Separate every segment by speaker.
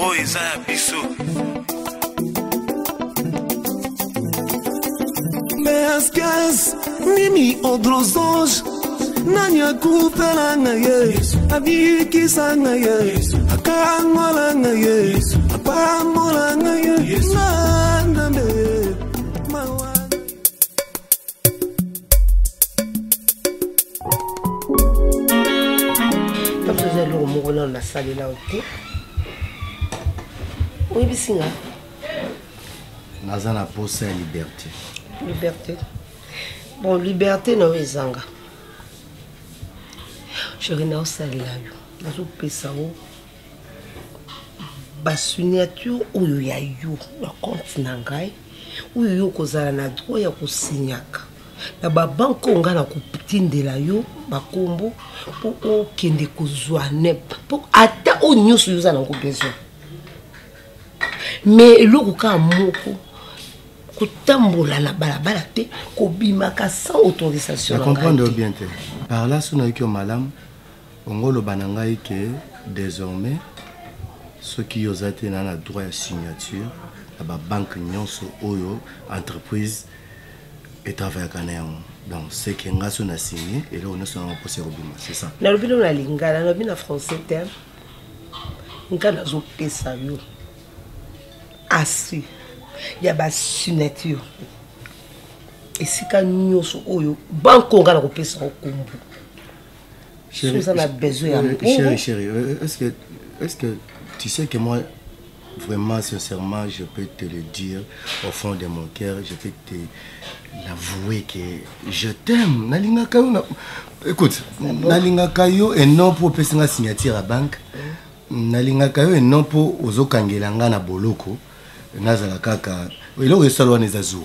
Speaker 1: Oh, ils ont bisou.
Speaker 2: Mescas, Mimi Odrozos, Nanya Kuperanga, Abiki Sanga, Akamolanga, Apamolanga, Nandame, Mawa.
Speaker 3: Comme je disais, le mot dans la salle là, ok? Oui, Bissinga.
Speaker 4: Nazana poste à liberté.
Speaker 3: Liberté. Bon, liberté, non, Zanga. Je reviens au salle là, je pesa o. Ba signature ou ya yo, na compte nangai. Ou yo kozala na droit ya ko signaka. Na ba banko nga na ko tindela yo ba kombo po o kende ko zwa nep. Po ata o nyusu yo za na ko besoin. Mais eloko ka moko kotambola na balabala te kobimaka sans autorisation.
Speaker 4: Je comprends bien. Par là, si on a eu que malam, on va le banangai que désormais ceux qui ont été dans la droit de signature, la banque nyonso oyo entreprise et travail canard. Donc c'est que nga son a signé et là on est sur un procès robima, c'est ça.
Speaker 3: Na lobino na lingala na bina français terme. Ngana zo pesa yo. Asi. Ya ba signature. Et si ka nyonso oyo banko ngana ko pesa ko kombo.
Speaker 4: Chérie, chérie, est-ce que tu sais que moi vraiment sincèrement je peux te le dire au fond de mon cœur, je peux te l'avouer que je t'aime. Nalinga kayo na écoute, nalinga kayo et non pour passer la signature à banque. Nalinga kayo et non pour ozokangela nga na boloko. Nazala kaka. Elo resalo na zazu.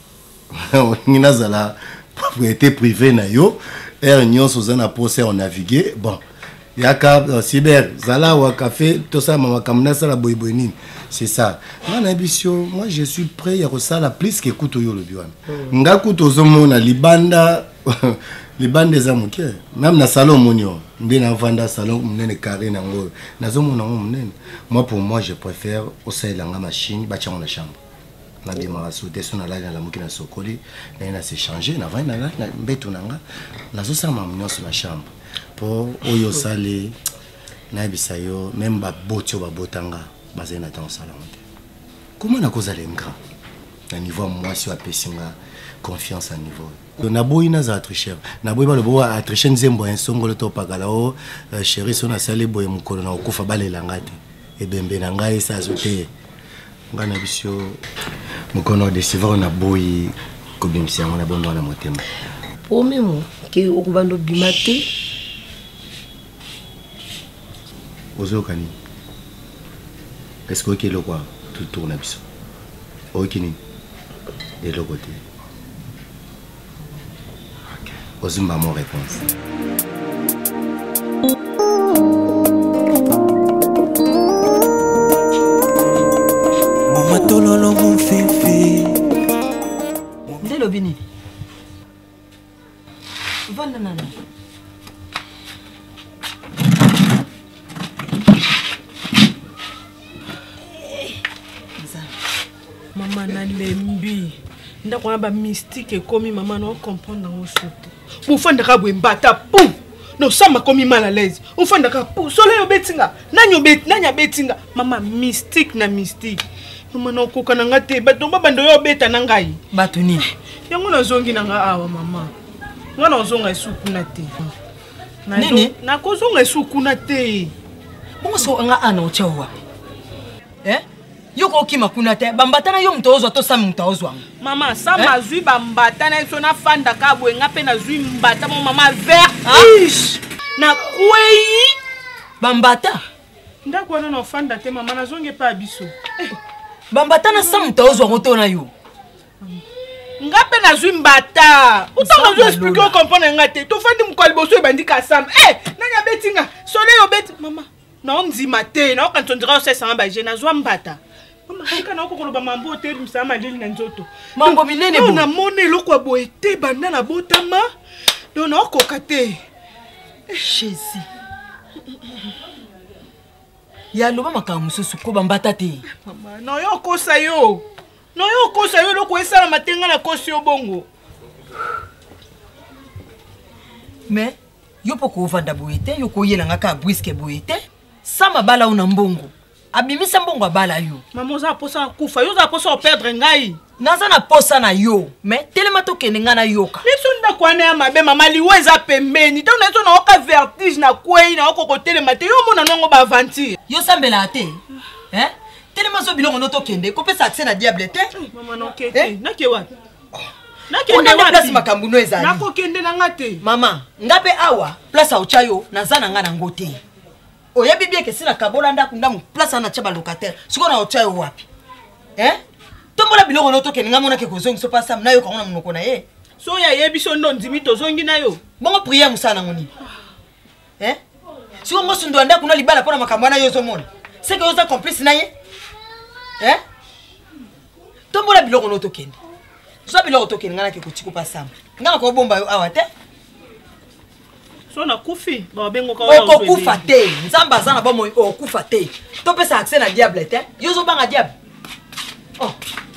Speaker 4: Nazala propriété privée na yo. Et nous sommes posé en naviguer. Bon, il y a cyber, zala ou café, tout ça, maman kamna ça la boyboinine. C'est ça. Moi, je suis prêt à ça la plus que couteau yo le biwan. Nga couteau zomo na libanda, libanda des amours. Même na salon monio, ndena vanda salon mnene carré na ngo. Na zomo na ngo mnene. Moi pour moi, je préfère au sein de la machine, bâtir dans la chambre. Na démarre sauter sur la mouki na sokoli na s'échanger na va na mbeto nanga na zo sama mnyo sur la chambre pour oyo sale na bisayo même ba botio ba botanga bazena ta salon. Comment na koza lenga na niveau moi si apesinga confiance à niveau na boyina za tricher na boyi ba le bo a tricher nzembo ensongolo to pagala o chérie sona sale boye mukolo na okufa balela ngate ebembe na ngai sa zote ngana bisio mukono décevoir na boyi kobimisia ngona bondo na motema
Speaker 3: po memo ke okubando bimate
Speaker 4: ozokani est-ce que le quoi tout tourne biso okini de l'autre côté. OK, ozimba mon réponse.
Speaker 2: Tololo mon fifi.
Speaker 5: Ndelo bini. Vanda nana.
Speaker 6: Maman na lembi. Ndakwa ba mystique komi maman no comprendre ngo soto. Mufanda ka bwembata pou. No sama komi mal à l'aise. Mufanda ka pou. Soleil obetinga. Nanya betinga. Maman mystique na mystique. Maman no koka na ngate bato bando yo beta na ngai
Speaker 5: bato ni
Speaker 6: yango na zongi na nga awa mama ngana ozonga isuku na te
Speaker 5: nini
Speaker 6: na kozonga isuku na te
Speaker 5: bongo so nga ana ochawa yoko okima kuna te bambata na yo mto ozwa to sami mto ozwa
Speaker 6: mama sama zui bambata na so na fanda ka bwe nga pe na zui mbata mo mama vertige na kwei
Speaker 5: bambata
Speaker 6: ndako na no fanda te mama na zonge pa biso
Speaker 5: bambata na samu taozwa moto na yo
Speaker 6: ngape na zwi mbata utanga zo expliquer comprendre ngate to fandi mkwali boso ebandika sam nanya betinga soleil obet mama na onzima te na okantondira osesa ba je na zwa mbata mama tika na okokoloba mambo te msama lili na nzoto
Speaker 5: mambo minene bo
Speaker 6: na mone lokwa boye te banda na botama do na okoka te
Speaker 5: Jésus Ya loba makambo mususu ko bambata te.
Speaker 6: Mama, no yo kosa yo. No yo kosa yo loko esala matenga na kosi yo bongo.
Speaker 5: Mais yo poko vanda boyete, yo ko yela ngaka briske boyete. Sama bala una mbongo. Abimisa mbongo bala yo.
Speaker 6: Mama oza posa kufa, yo za posa perdre ngai.
Speaker 5: Naza na posa na yo, mais telema to kenenga na yoka.
Speaker 6: Leso nda kwane ya mabe mama liweza pembeni. Ta unazo na oka vertige na kwei na oko kotelema te yo mona nongo ba aventure.
Speaker 5: Yo sambela te. Hein? Telema so bilongo no to kende, ko pesa accès na diable te.
Speaker 6: Mama no kete. Na ke wapi? Na
Speaker 5: On a des places makambu no ezali.
Speaker 6: Na ko kende na ngate.
Speaker 5: Mama, ngape awa place au chayo naza na nga na ngote. Oya bibie ke sina kabola nda kunda mu place na chaba locataire. Siko na ochayo wapi? Hein? Tombola bilongo no to keninga mona ke kozongi so pasa na yo ka ona munoko na ye.
Speaker 6: So ya yebiso ndo ndimi to zongi na yo.
Speaker 5: Bongo prier musana ngoni. Hein? Siko ngo sundo anda kuna libala pona makambo na yo zo mona. C'est que oza complice na ye. Hein? Tombola bilongo no to kendi. So bilongo to keninga na ke kotiku pasa. Nga ko bomba yo awa te.
Speaker 6: So na kufi ba bengo ka
Speaker 5: o kufa te nzamba za na bomo o kufa te to pesa accès na diable te yo zo banga diable oh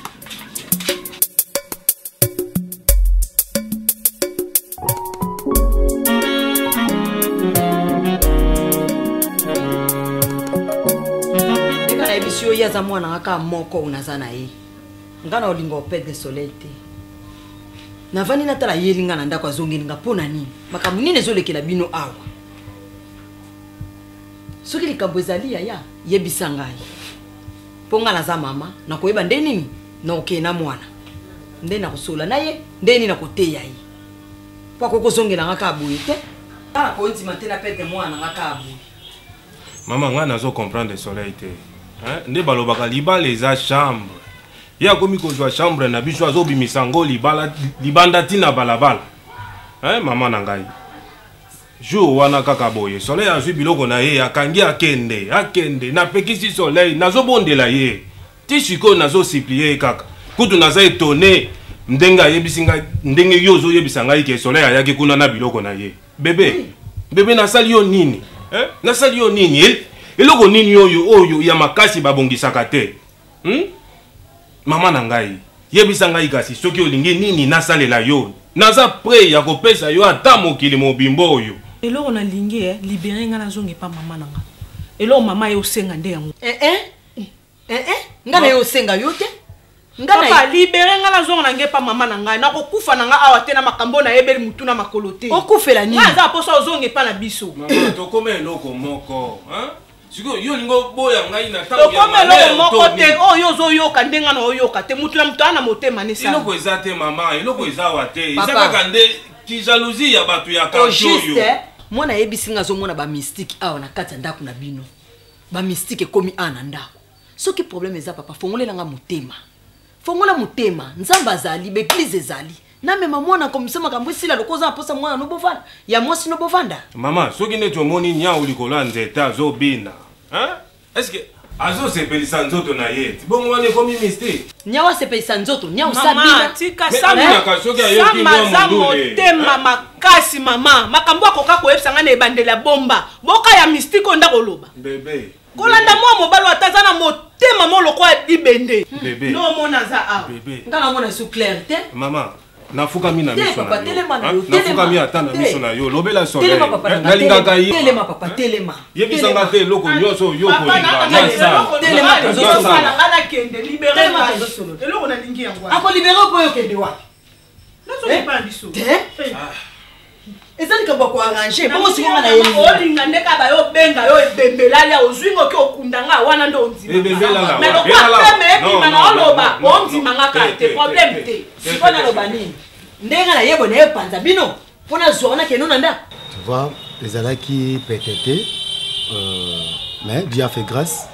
Speaker 5: eka na ebisio ya za mwana aka moko unazana ye ngana olingo pede soleil te navani natala yelinga na ndako azongeli nga pona nini makambo nini ezolekela bino awa soki likambo ezali ya yebisa ngai mpo nga naza mama nakoyeba nde nini naokee na mwana nde nakosola na ye nde nini nakoteya ye mpo akokozongela nga ka boye te kala kondima te na pete mwana nga ka boye
Speaker 1: mama nga nazo comprendre soleil te nde balobaka libala eza chambre ya komi kozwa chambre na biso azobimisa ngo libanda tina balabala mama na ngai jour wana kaka boye soleil azwi biloko na ye akangi akende napekisi soleil nazobondela ye ti sikoyo nazosiplie kaka kutu naza etone ndenge ayebisi ngai ndenge yo ozoyebisa ngai ke soleil ayaki kuna na biloko na ye bebe nasali yo nini nasali yo nini eloko nini oyo ya makasi babongisaka te mama na ngai yebisa ngai kasi soki olingi nini nasalela yo naza pre ya kopesa yo ata mokili mobimbo oyo
Speaker 6: eloko na lingi libere nga nazongi pa mama nanga eloko mama yo senga nde yango
Speaker 5: nga na yo senga yo te
Speaker 6: papa libere nga nazonga na nge pa mama na ngai nakokufa na nga awa te na makambo na yebeli mutu na makolo te
Speaker 5: okufela nini
Speaker 6: nga aza posa ozongi pa na biso
Speaker 1: mama tokoma eloko moko siko yo lingo boya ngai na
Speaker 6: tango ya mama moko te oyo ozoyoka ndenga na oyoka te mutu na mutu ana motema ne sa
Speaker 1: eloko eza te mama eloko eza wa te eza kaka nde ki jalousie ya bato ya kanto yo
Speaker 5: mwana yebisi nga zo mona ba mystique awa na kati ya ndako na bino ba mystique ekomi ana ndako soki problème eza papa fongolela nga motema fongola motema nzamba azali beglize ezali na mema mwana komisa makambo esila lokoza aposa mwana no bovanda ya mwasi no bovanda
Speaker 1: mama soki neti omoni nyau likolo ya nzete azobina est-ce que azosepelisa nzoto na ye bongo wana ekomi mystike
Speaker 5: nyau asepelisa nzoto nyau sabina
Speaker 6: tika samaza motema makasi mama makambo akoka koyebisa nga na ebandela bomba boka ya mystike onda koloba
Speaker 1: bebe
Speaker 6: kolanda mwa mobalo ataza na motema moloko ya libende no mona za awa
Speaker 5: ngana mona su clair te
Speaker 1: mama nafukami na miso na yo nafukami ata na miso na yo lobela soleil nalingaka ye
Speaker 5: telema papa telema
Speaker 1: yebisanga te eloko nyonso yo kolinga
Speaker 6: nakende libere eloko nalingi yango
Speaker 5: akolibere mpo yo kende wapi eza likambo ko arranger bongo sikonga na yeli
Speaker 6: olinga ndeka ba yo benga yo ebembelali ya ozwingo ke okundanga wana ndo ondima
Speaker 1: ebembelanga
Speaker 6: mais lokwa teme ebima na oloba ondima ngaka te problème te
Speaker 5: sikona loba nini ndenga na yebo na epanza bino mpona zwa wana keno na ndako
Speaker 4: tu vois ezalaki peut-être mais Dieu a fait grâce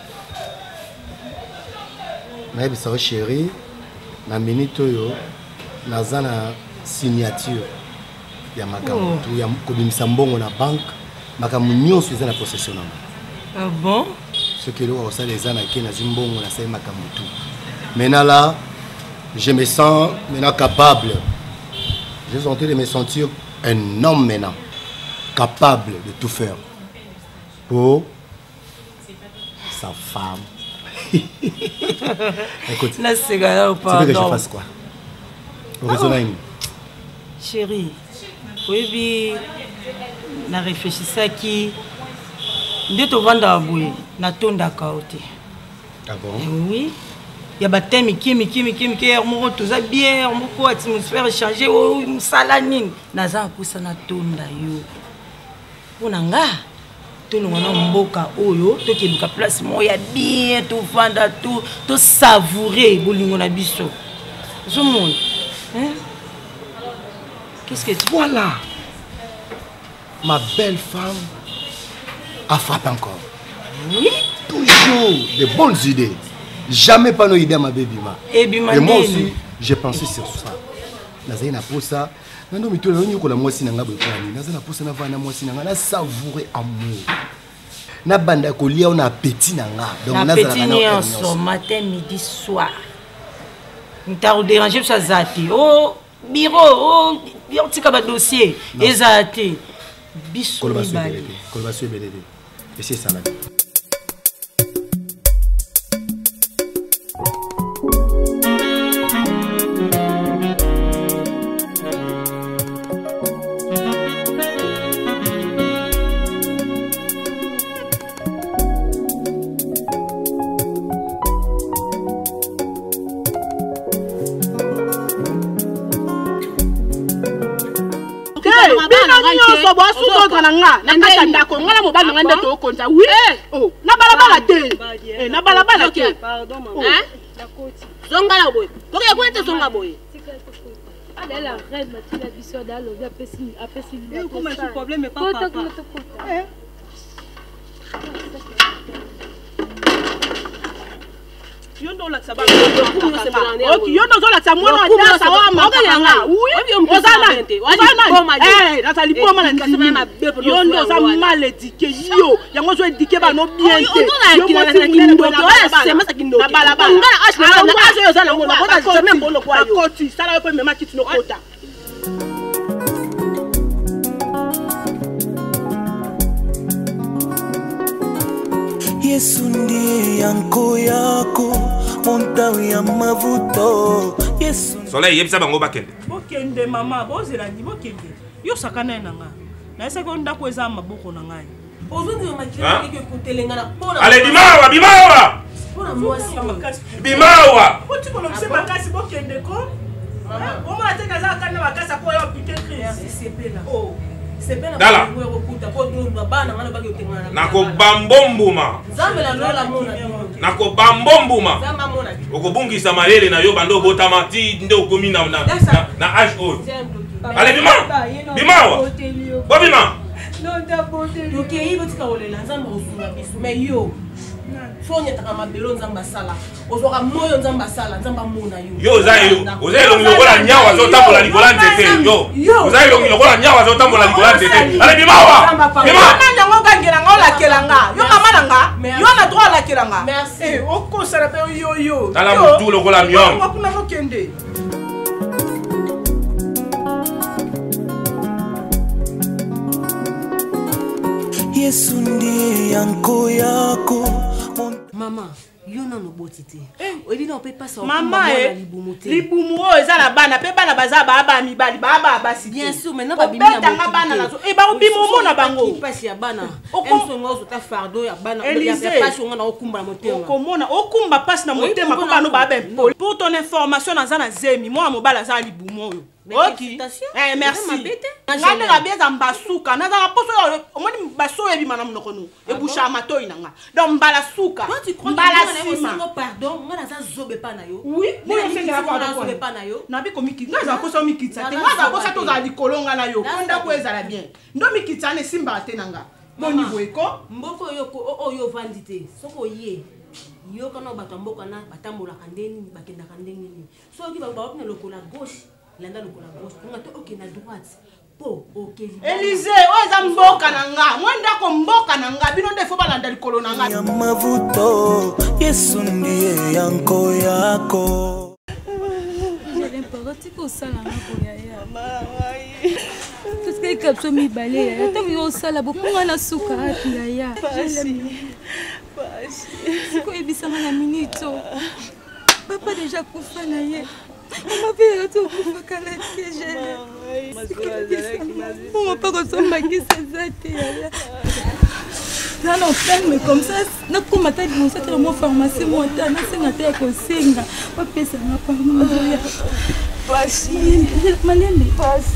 Speaker 4: nayebisa yo chéri na minute oyo naza na signature ya makambo tu ya kobimisa mbongo na banque makambo nyonso eza na possession na
Speaker 5: ah bon
Speaker 4: soki eloko kosala eza na ke nazwi mbongo nasali makambo tu maintenant là je me sens maintenant capable je suis en train de me sentir un homme maintenant capable de tout faire pour sa femme. Écoute,
Speaker 7: là c'est galère,
Speaker 4: tu veux que je fasse quoi?
Speaker 7: Chérie, oui, na réfléchissais qui nde to vanda boye na tonda kaote.
Speaker 4: Ah bon?
Speaker 7: Oui. Il y a baptême qui moko toza bien moko atmosphère changer o salanine naza kusa na tonda yo. Ponanga to ngona mboka oyo to kebuka place moya bien to vanda to savourer bolingo na biso. Zo monde. Hein? Qu'est-ce que tu...
Speaker 4: Voilà. Ma belle femme a frappé encore.
Speaker 7: Oui.
Speaker 4: Toujours de bonnes idées. Jamais pas nos idées, ma baby. Et moi aussi, j'ai pensé sur ça. Nazana pour ça. Non, mais tout le monde a moi si n'a pas Nazana pour ça n'a pas moi si n'a savourer amour. Na banda kolia on a appétit nanga.
Speaker 7: Donc Nazana en matin, midi, soir. Nous t'as dérangé ça zati. Oh bureau, oh tika ba dossier. Ezati. Bisou libali.
Speaker 4: Kolbasu belede. Et c'est ça là.
Speaker 2: Yesu ndiye yanko yako montawi ya mavuto Yesu
Speaker 1: Soleil yebisa bango bakende
Speaker 6: bokende mama bozela ndi bokende yo sakana na nga na esa ko ndako eza maboko na ngai
Speaker 3: ozondi yo makila ke kotelenga na pona
Speaker 1: ale bimawa
Speaker 3: pona mwasi
Speaker 1: bimawa
Speaker 6: oti ko lokse bakasi bokende ko o mo ateka za kana bakasa ko yo piquer crise
Speaker 3: sepela
Speaker 6: oh
Speaker 3: sepela
Speaker 1: Dala.
Speaker 3: ko kuta ko ndo bana ngana bagi otengana
Speaker 1: nako bambombuma
Speaker 3: zambe la lola mona
Speaker 1: nako bambombuma
Speaker 3: zamba mona
Speaker 1: okobungisa mayele na yo bando botama ti nde okomi na age oyo ale bimawa bobima
Speaker 3: yoke yibo tika olela nzamba osunga biso mais yo fonya taka mabelo nzamba sala ozoka moyo nzamba sala nzamba mona yo
Speaker 1: oza elongi lokola nyawa azotambola likola nzete yo oza elongi lokola nyawa azotambola likola nzete ale bimawa
Speaker 6: nango okangela nga olakelanga yo mama nanga yo na droit alakelanga okosala mpe yo
Speaker 1: tala motu lokola mion
Speaker 6: kuna mokende
Speaker 2: Yesu ndiye yanko yako
Speaker 3: mama yo nano boti te oyebi na ope pasa
Speaker 6: mama libumu oyo eza na bana mpe bana baza baba mibali baba basi
Speaker 3: bien sûr maintenant babimi na
Speaker 6: betanga bana nazo bakobima omona bango
Speaker 3: pasi ya bana emsongo ozota fardo ya bana ya pasi onga na okumba na motema
Speaker 6: okomona okumba pasi na motema mpo bano babe mpoli pour ton information naza na zemi mwana mobali aza libumu oyo ok merci ngande na bieza mbasuka nazala poso omoni baso ebima na monoko nu ebusha matoi na nga donc mbala suka mbala sima
Speaker 3: pardon nga naza zobe pa na yo
Speaker 6: oui moyo sengela
Speaker 3: pa zobe pa na yo
Speaker 6: na biko miki nga za poso mikitsa te nga za poso to za likolo nga na yo konda ko ezala bien ndo mikitsa ne simba te na nga boni boeko
Speaker 3: mboko yo oyo vandi te soko ye yo kana bato mboka na batambola kandeni bakenda kandeni ni soki ba na lokola gauche landa lokola gauche nga to ok na droite po ok
Speaker 6: Élysée oza mboka na nga mwenda ko mboka na nga bino nde fo balanda likolo na nga
Speaker 2: ya mavuto Yesu ndiye yanko yako
Speaker 8: Tiko sala ngako ya tout ce que kapso mi balé ya tango yo sala bopunga na suka api ya Siko ebisanga na minito. Papa déjà kufa na ye. Mama pe ato kufa kala tejele. Mama pa ko somba kisa zate ya. Là on ferme comme ça, na kuma ta di ça mo pharmacie mo ta na senga ta ko senga. Pa pesa na pa mo ya. Pasi, malende pasi.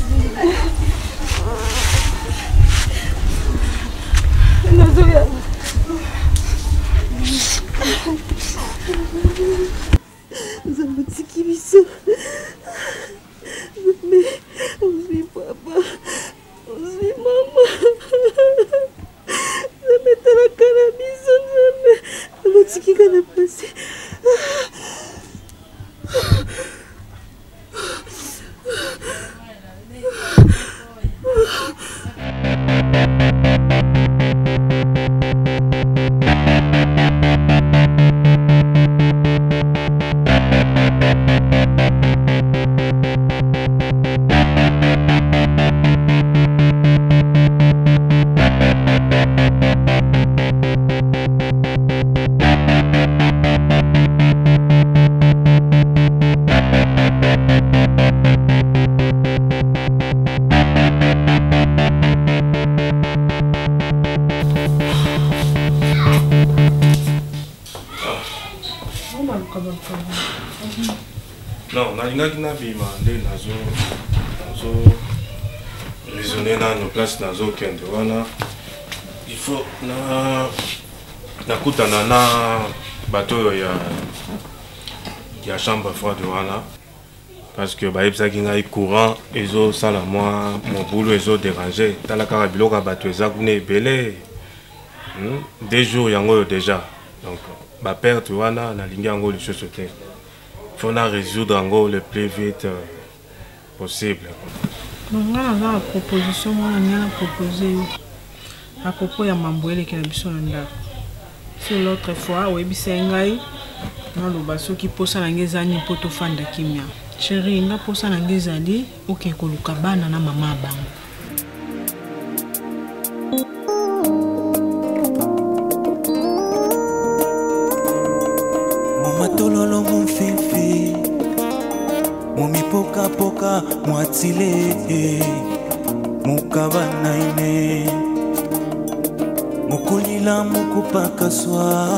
Speaker 8: Nazoya. Zamutiki biso. Mais on suit papa. On suit maman. Zameta la kana biso jamais. Zamutiki kana passer.
Speaker 1: Non, nalingaki nabima nde nazo raisonner na no place nazokende wana il faut nakutana na bato oyo ya chambre froide wana parce que bayebisaki ngai courant ezosala mwa mobulu ezodérange tala kaka biloko ya bato eza kuna ebele 2 jours yango oyo déjà donc baperte wana nalingi yango lisusu te faut na résoudre yango le plus vite possible.
Speaker 6: Donc nga naza na proposition wana nga na proposer à propos ya mambo eleki na biso na ndako. C'est l'autre fois oyebisa ngai naloba soki posa na ngai ezali mpo tofanda kimia. Chérie, nga posa na ngai ezali oke koluka bana na mama bango.
Speaker 2: Tololo mon fifi Momi poka poka mwatile Mukabana ine Mukulila mukupaka swa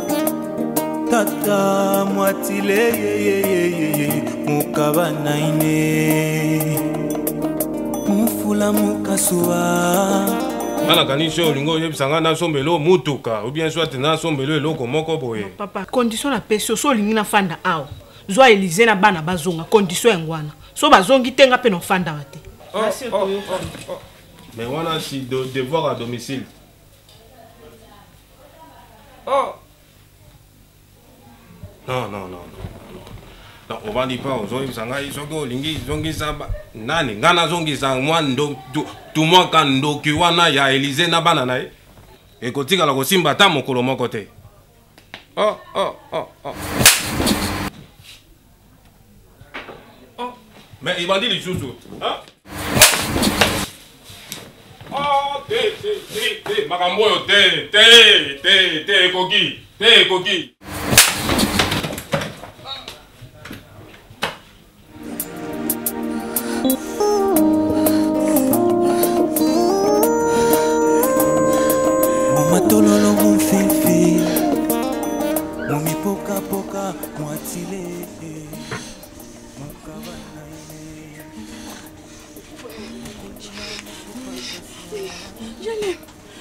Speaker 2: Tata mwatile Mukabana ine Mufula mukaswa
Speaker 1: Bana kanisho olingo yebisanga na sombelo mutuka ou bien soit na sombelo eloko moko boye.
Speaker 6: Papa, condition na peso so lingi na fanda awo. Zwa Elize na bana bazonga condition ngwana. So bazongi tenga pe no fanda wate.
Speaker 1: Mais wana si devoir à domicile. Oh. Non. Non, on va dire pas aux autres, ça va, ils sont zongi samba. Nani, ngana zongi sang moi ndo tout moi kando kiwana ya Elize na banana e. Et kotika la kosimba ta mokolo moko te. Oh. Mais il va dire les choses. Hein? Oh, té, makamboyo té, koki.
Speaker 2: Tololo mon fifi Momi poka poka mwatile Mukabana ine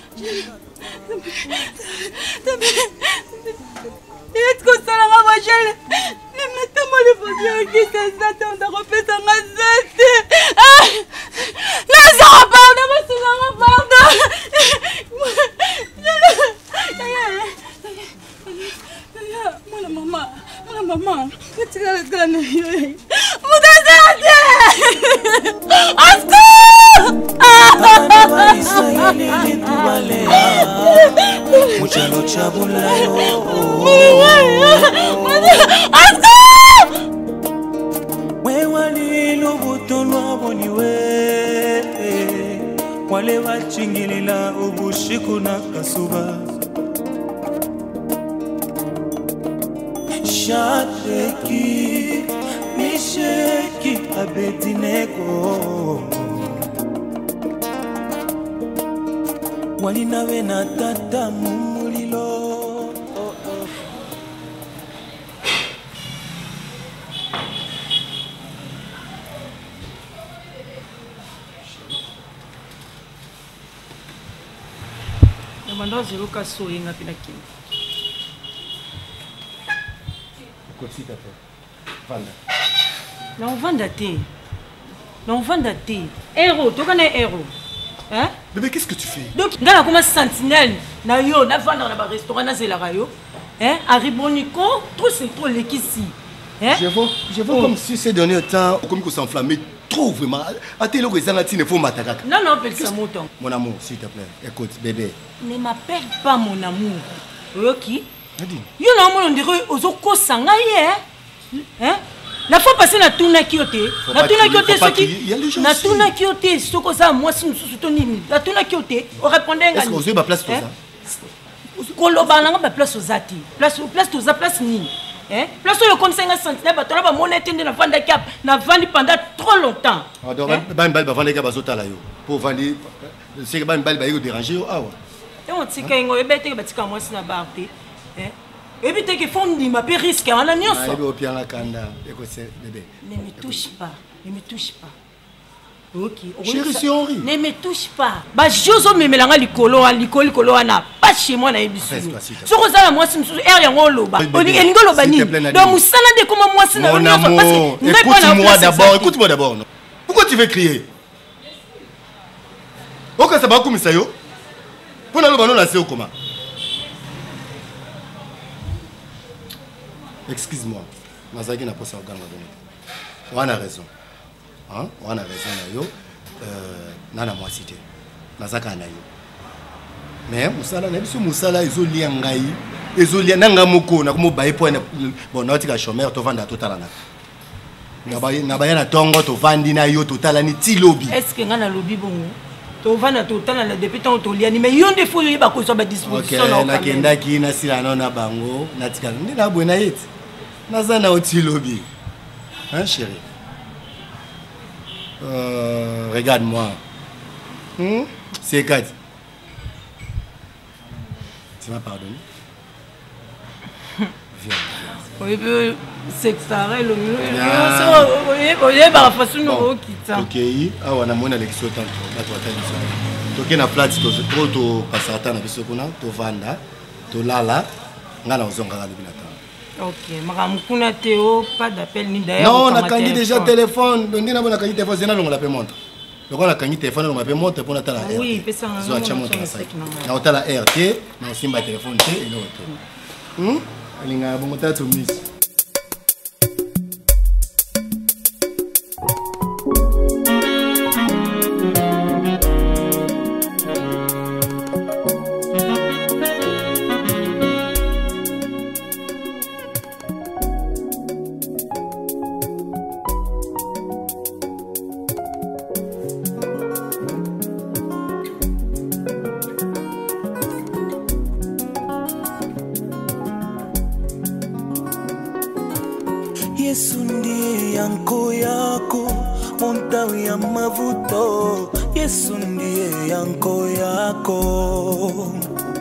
Speaker 8: Est-ce que ça la ravageait? Mettez-moi le papier qui s'est zate, on a refait ça en zate. Non, ça repart, on va Mwana mama, katika gana hiyo. Mutazate! Asko!
Speaker 2: Muchalo chabula
Speaker 8: Asko!
Speaker 2: Wewe lilo butolwa boniwe wale wachingilila ubushiku na kasuba Misheki Abednego Walinawe na tata mumulilo.
Speaker 7: Manda ziruka soinga pina kim.
Speaker 4: Kotita pe. Vanda.
Speaker 7: Non vanda te. Non vanda te. Héros, tu connais héros. Hein?
Speaker 4: Bébé, qu'est-ce que tu fais?
Speaker 7: Donc, ngana comme sentinelle na yo na vanda na ba restaurant na zelaka yo. Hein? Aribonico, trop c'est trop l'équipe. Hein?
Speaker 4: Je vois comme si ces derniers temps comme qu'on s'enflammait trop vraiment. Attends, le résident il faut m'attaquer.
Speaker 7: Non, appelle ça mouton.
Speaker 4: Mon amour, s'il te plaît. Écoute, bébé.
Speaker 7: Ne m'appelle pas mon amour. Ok?
Speaker 4: Nadine.
Speaker 7: Yo na mon dirait ozoko sanga hein? La fois passée na tuna kioté. Na tuna kioté ce qui na tuna kioté ce que ça moi si nous soutenons. Na tuna kioté, on répondait
Speaker 4: est-ce que vous avez ma place pour ça?
Speaker 7: Koloba na ba place ozati. Place to za place ni. Hein? Place où le conseil a senti, na batona ba monnaie na vendre cap, na vendu pendant trop longtemps.
Speaker 4: Alors ba mbal ba vendre cap bazota la yo. Pour vendre c'est que ba mbal ba yo déranger yo awa.
Speaker 7: Et on tika ngo ebete ba tika moi si na barté. Hein? Ebite que fond ni ma risque on a nyonso.
Speaker 4: Na ebe opia la kanda. Écoute c'est bébé.
Speaker 7: Ne me touche pas. Ne me touche pas. Ok.
Speaker 4: Chérie, c'est Henri.
Speaker 7: Ne me touche pas. Bah, Jozo me melanga likolo ana. Pas chez moi na ebisu. So kozala moi si mususu er yango loba. Oni elingo loba ni. Donc musana de comment moi si na
Speaker 4: mon amour. Écoute-moi d'abord. Pourquoi tu veux crier? Ok, ça va comme ça yo. Pour na loba non la c'est comment? Excuse-moi. Mazaki na posa oganga donc. On a raison. Hein? On a raison na yo. Nana moi cité. Nazaka na yo. Mais musala na biso musala ezoli ngai. Ezoli nanga moko na komo baye point bon na tika chômeur to vanda total na ba na tongo to vandi na yo total ni ti lobby.
Speaker 7: Est-ce que ngana lobby bongo? To vanda total na depuis tant to liani mais yonde fo yo ba ko so ba disposition
Speaker 4: na. OK, na kenda ki na sila na bango na tika ni na bwena yeti. Nazana oti lobby. Hein chérie? Regarde-moi. C'est Kat. Tu m'as pardonné? Viens.
Speaker 7: Oui, c'est ça. Ok.
Speaker 4: Ah, on a mon élection tant que tu as na plate to passer na biso kuna to vanda to lala ngana ozonga la bibina.
Speaker 7: Ok, Maramukuna Théo, pas d'appel ni d'ailleurs.
Speaker 4: Non, on a gagné déjà téléphone. On a gagné téléphone, c'est là on l'a fait monter. Donc on a gagné téléphone, on m'a fait monter pour la tala.
Speaker 7: Oui, c'est ça.
Speaker 4: On a monté ça. On a la RT, on a aussi ma téléphone et l'autre. Alinga bon tata miss.
Speaker 2: Yesu ndiye yanko yako, montawi ya mavuto. Yesu ndiye yanko yako.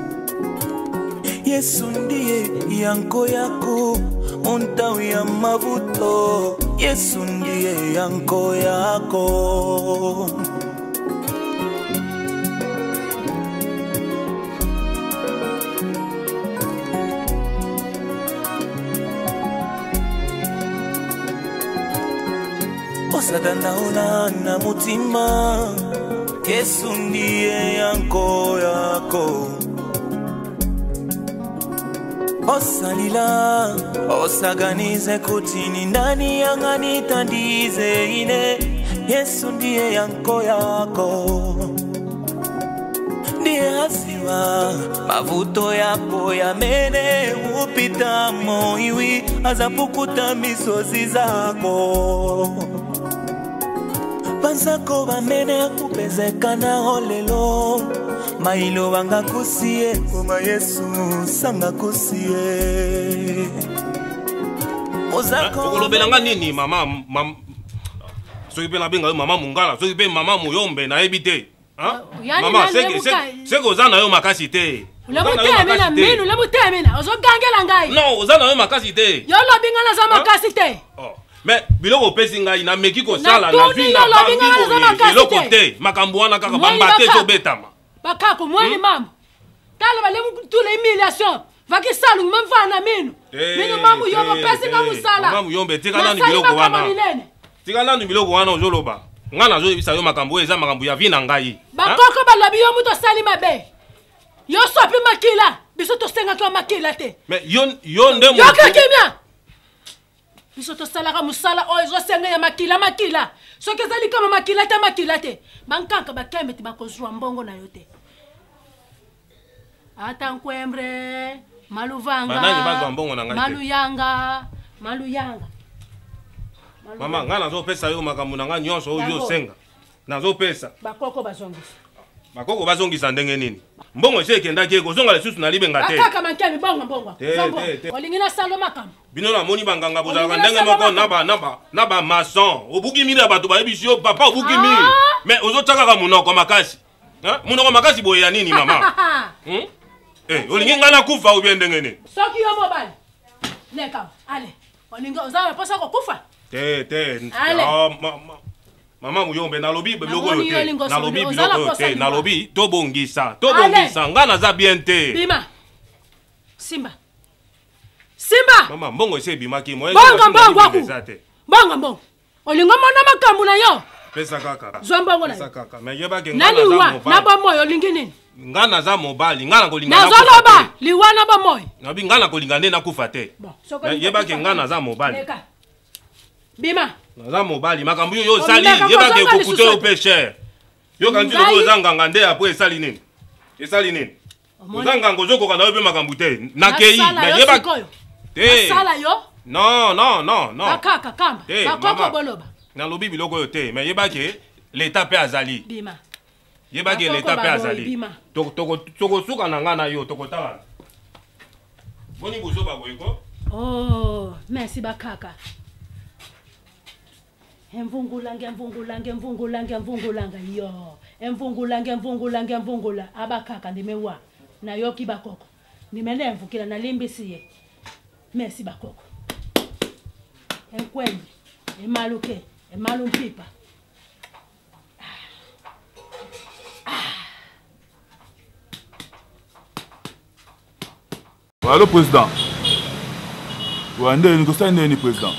Speaker 2: Yesu ndiye yanko yako, montawi ya mavuto. Yesu ndiye yanko yako. Osadanaona na mutima, Yesu ndiye yanko yako. Osalila, osaganize kutini ndani yangani tandize ine. Yesu ndiye yanko yako. Ndiye asiwa, mavuto yako ya mene upita moiwi, azapukuta misozi zako. Banzako bamene kupezekana olelo, mailo wanga kusie, koma Yesu sanga kusie.
Speaker 1: okolobelanga nini mama soki mpe nabenga yo mama mungala soki mpe mama muyombe nayebi te mama seke oza na yo makasi te non oza na yo makasi te mais biloko opesi ngai nameki kosala na vi na eloko te makambo wana kaka bambate ezobetama
Speaker 9: bakako mwani mambo tala balemu tula humiliation vaki salu memfa na minu minu mamu yombo pesi nga musala
Speaker 1: mamu yombe tika nanu biloko wana tika nanu biloko wana ozoloba nga nazoyebisa yo makambo eza makambo ya vi na ngai
Speaker 9: bakoko balobi yo mutu osali mabe yo sopi makila biso tosengaki yo makila te
Speaker 1: mais yo nde
Speaker 9: yokakimia biso tosalaka mosala oyo ezosenga ya makila soki ezali kama makila te bankaka bakembe ti bakozwa mbongo na yo te ata nkwembre maluvanga maluyanga
Speaker 1: mama nga nazopesa yo makambo na nga nyonso oyo osenga nazopesa bakoko bazongisa ndenge nini mbongo ese ekendaki ekozonga lisusu na libenga te
Speaker 9: olingi nasala makambo
Speaker 1: bino namoni banganga bozalaka ndenge moko na bamason obuki miri ya bato bayebisi yo papa obuki miri mais ozotyakaka munoko makasi munoko makasi boye ya nini mama olingi ngai nakufa obie ndenge nini
Speaker 9: soki yo mobali leka ale olingi ozala mposa kokufa
Speaker 1: te mama muyombe nalobi biloko oyo te nalobi tobongisa ngai naza bien te
Speaker 9: bima simba
Speaker 1: mama mbongo ese ebimaki
Speaker 9: mbongo olingo mona makambo na yo
Speaker 1: pesa kaka
Speaker 9: zwa mbongo na
Speaker 1: yo mais yebake
Speaker 9: nani wa na bomoyo olingi nini
Speaker 1: nga naza mobali nga nakolinga
Speaker 9: nazoloba liwa na bomoyo
Speaker 1: nabi nga nakolinga nde nakufa te yebake nga naza mobali
Speaker 9: bima
Speaker 1: naza mobali makambo yo osali yebake ekokute yo mpe cher yo kanti loko oza nganga nde apres esali nini oza nganga ozokoka na yo mpe makambo te nakei mais yebake te non
Speaker 9: bakaka kamba bakoko boloba
Speaker 1: nalobi biloko oyo te mais yebake leta mpe azali yebake leta mpe azali tokosuka na nga na yo tokotalana boni bozoba boyeko
Speaker 9: merci bakaka emvungulanga yo emvungula abakaka ndimewa nayoki bakoko ndimene emvukila nalimbisi ye merci bakoko enkwembe emaluke emalumpipa
Speaker 10: Allô président. Wande ni kosande ni président.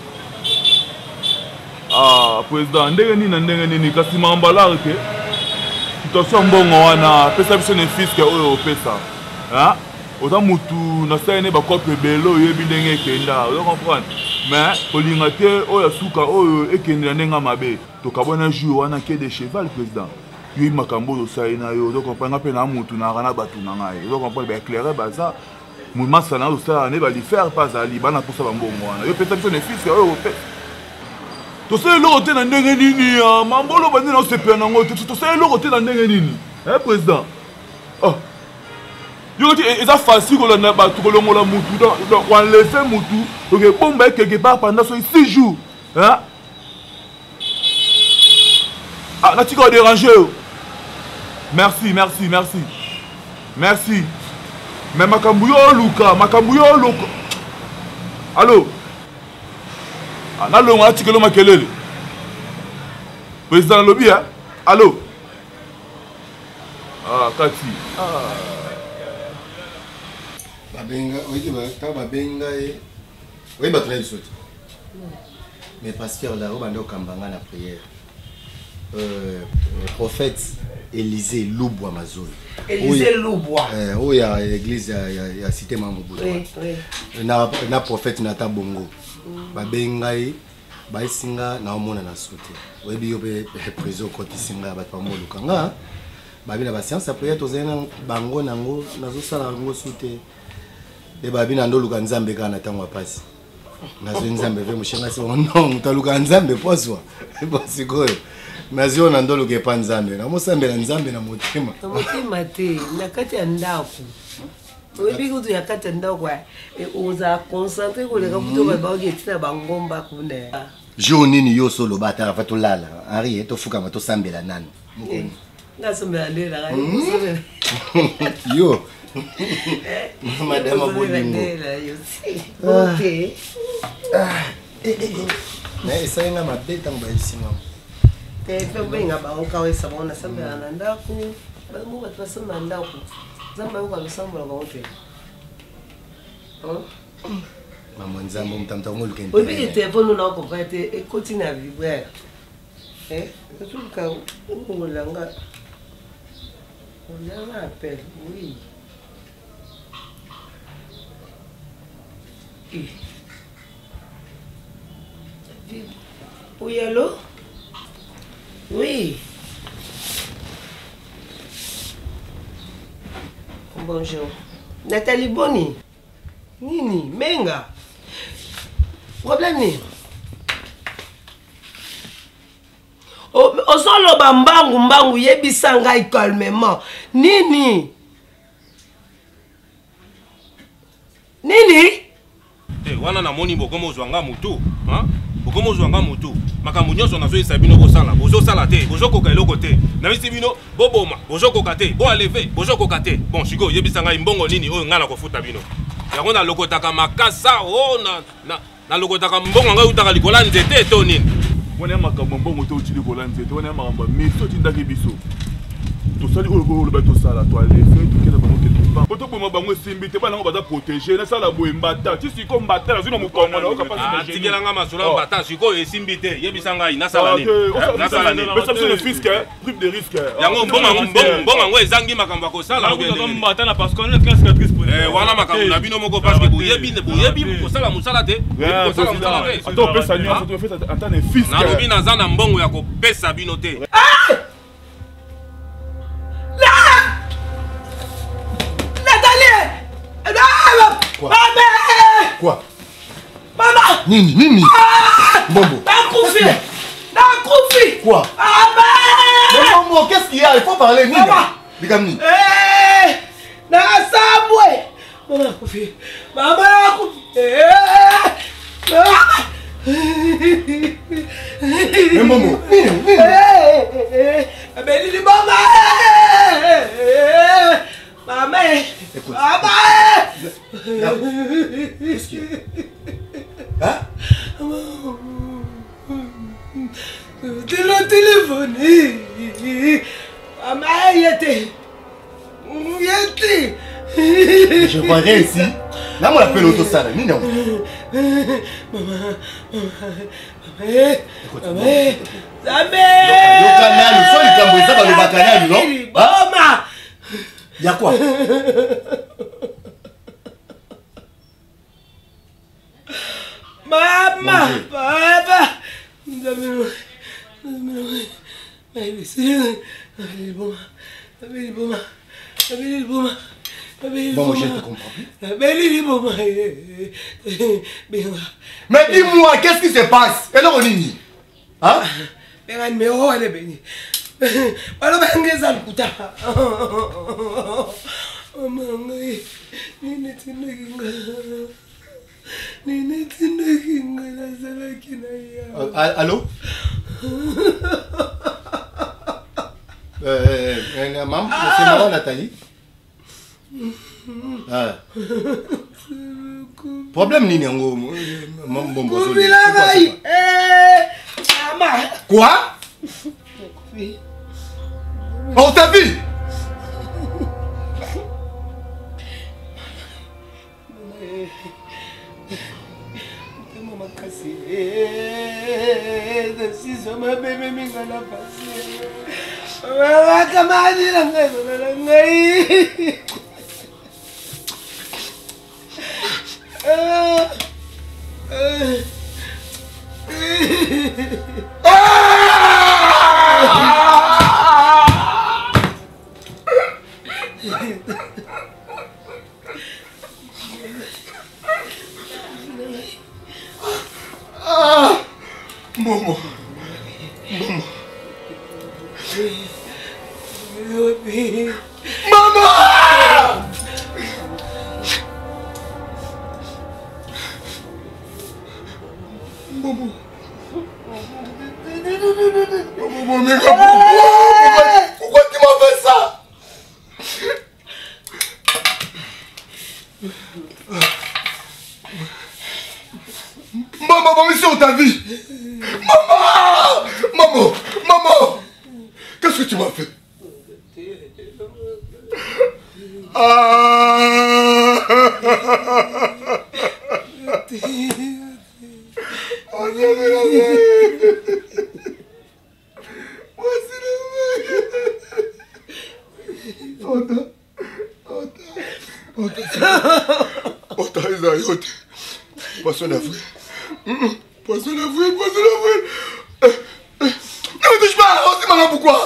Speaker 10: Président ndenge nini kasi mambala ke. Tutosha mbongo wana pesa biso ne fiske oyo pesa. Oza mutu na saine ba kope belo yebi ndenge kenda. Vous comprenez? Mais olinga te oyo suka oyo ekendela ndenga mabe. Tokabona jour wana ke de cheval président. Yo makambo zo saina yo. Vous comprenez pe na mutu na kana batu na ngai. Vous comprenez ba éclairer baza. Mouma sana ça ne va lui faire pas ali bana pour ça mbongo wana. Yo pesa biso ne fiske oyo pe. To se lo te na ndenge nini mambolo bandi na sepe na ngo to se lo te na ndenge nini président yo ti eza facile ko na ba to ko longola mutu donc on laisser mutu donc bomba quelque part pendant 6 jours na ti ko déranger merci mais makambu yo luka allô nalongo atikelo makelele président lobby allô kati
Speaker 4: babenga oui bato na bisoti mais pasteur là obanda okambanga na prière prophète Élisée Lubwa Mazoi
Speaker 3: Élisée Lubwa
Speaker 4: oyo ya église ya cité Mambubu na prophète Nata Bongo babengai baisinga na omona na sote oyebi yo pe président kotisinga bato bamolukanga babi na basiansa prière tozena bango nango nazosala ngo sote e babi na ndoluka nzambe kana na tango apasi nazo nzambe ve mushenga si non mutaluka nzambe poswa bosikoyo nazio na ndoluka epa nzambe na mosambela nzambe na motima
Speaker 3: te na kati ya ndako oyebi kutu ya kati ndako oza concentré koleka kutu baoketina bangomba kune
Speaker 4: jour nini yo solo batala fa tolala Henri tofukama tosambela nani
Speaker 3: ngasombela ndela
Speaker 4: yo madame Bolingo
Speaker 3: ok
Speaker 4: mais esayenga mabe ntango bayebisinga
Speaker 3: te benga baokawesa baona sambela na ndako bamu bato basambela ndako zamba yoka losambola bango te
Speaker 4: maman nzambo mtamta ngoluka
Speaker 3: nte oyebi ke telefone ona okompare te ekoti na vibraire esuka ongolanga olanga appel oui oui allô oui bonjour Nathalie Boni nini menga problème ni ozoloba mbangu yebisa ngai calmement nini
Speaker 1: wana namoni bokomozwanga mutu bokomozwanga mutu makambo nyonso nazoyesa bino kosala bozosala te bozokoka eloko te nabisi bino boboma bozokoka te boaleve bozokoka te bon siko yebisa ngai mbongo nini oyo ngai nakofuta bino yango nalokotaka makasa o nalokotaka mbongo ngai utaka likola nzete to nini
Speaker 10: wana ya makambo mbongo te uti likola nzete wana ya makambo miso otindaki biso tosali oyo oloba tosala toalefe tokenda bango quelque part po toboma bango esimbi te bana yango baza protege nasala boye mbata ti siko mbata nazwi na mokongo na
Speaker 1: okapasitikelanga masolo mbata sikoyo esimbi te yebisa ngai nasala nini
Speaker 10: pesa biso le fisque prise de risque
Speaker 1: yango mbongo yango ezangi makambo ya kosala wana makambo na bino moko parceke boyebi kosala mosala te
Speaker 10: opesa nyonso tofesa ata na fisque
Speaker 1: nalobi naza na mbongo ya kopesa bino te
Speaker 4: Quoi?
Speaker 3: Maman!
Speaker 4: Nini? Bombo!
Speaker 3: Nakoufi!
Speaker 4: Quoi? Bombo, qu'est-ce qu'il y a? Il faut parler, Nini! Maman!
Speaker 3: Nasambwe! Maman nakoufi! Maman nakoufi!
Speaker 4: Mais Bombo! Nini!
Speaker 3: Abelili Maman! Maman!
Speaker 4: Écoute.
Speaker 3: Maman!
Speaker 4: Qu'est-ce qu'il y a? Hein?
Speaker 3: Tu l'as téléphoné. Maman, yété.
Speaker 4: Je croirais ici. Là, on l'appelle Autosara. Nini? Il y a quoi?
Speaker 3: Maman, papa.
Speaker 4: Bon, je te comprends plus.
Speaker 3: Mais
Speaker 4: dis-moi, qu'est-ce qui se passe? Et là, on est hein? Allô? Maman, c'est maman Nathalie. Problème nini yango mbombo. Quoi? On t'a vu? Momo. Maman! Maman. Pourquoi tu m'as fait ça? Maman, maman, sur ta vie. Maman, maman. Qu'est-ce que tu m'as fait? Poisson d'Afrique. Poisson d'Afrique, poisson d'Afrique. Ne me touche pas, on sait maintenant pourquoi.